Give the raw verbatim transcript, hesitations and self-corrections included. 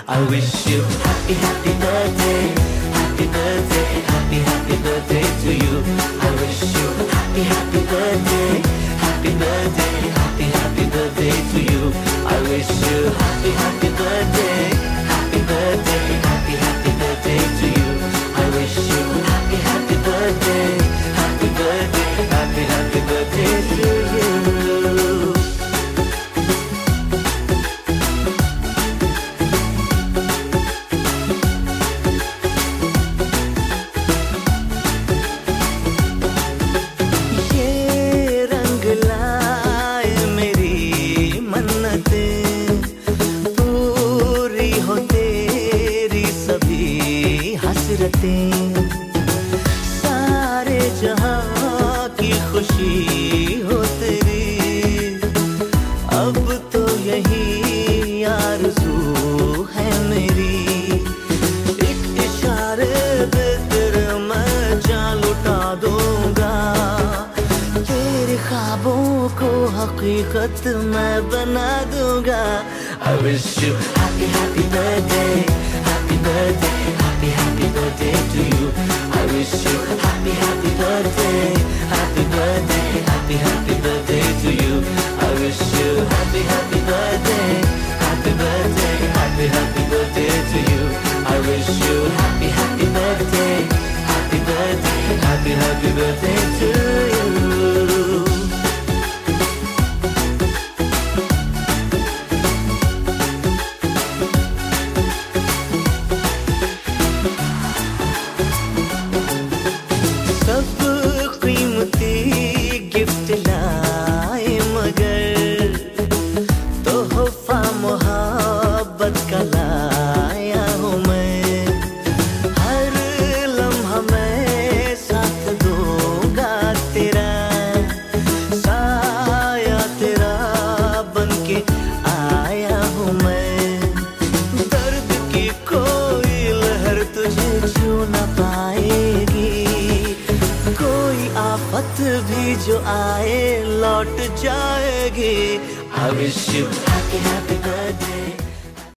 I wish you happy, happy birthday, happy birthday, happy, happy birthday to you. I wish you happy, happy birthday, happy birthday, happy, happy birthday to you. I wish you happy, happy birthday, happy birthday, happy, happy birthday to you. I wish you happy, happy birthday, happy birthday, happy, happy birthday to you. सारे जहां की खुशी हो तेरी, अब तो यही आरज़ू है मेरी। एक इशारे पे तेरे मैं जान लुटा दूंगा, तेरे ख्वाबों को हकीकत मैं बना दूंगा। I wish you happy, happy birthday, happy birthday, happy, happy birthday to you. I wish you happy, happy birthday, happy birthday, happy, happy birthday to you. I wish you happy, happy birthday, happy birthday, happy, happy birthday to you. I wish you happy, happy birthday, happy birthday, happy, happy birthday to you. भी जो आए लौट जाएगी। I wish you happy, happy